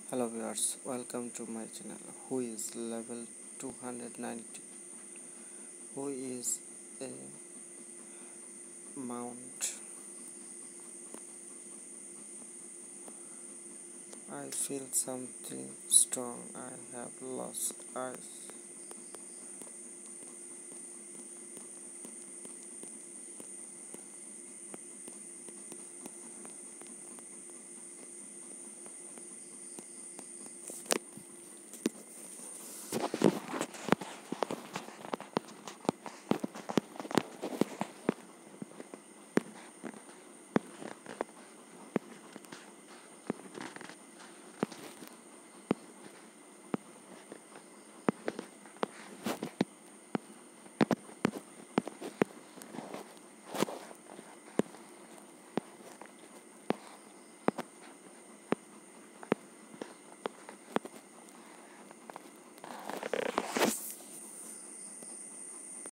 Hello viewers, welcome to my channel. Who is level 290? Who is a mount? I feel something strong. I have lost eyes.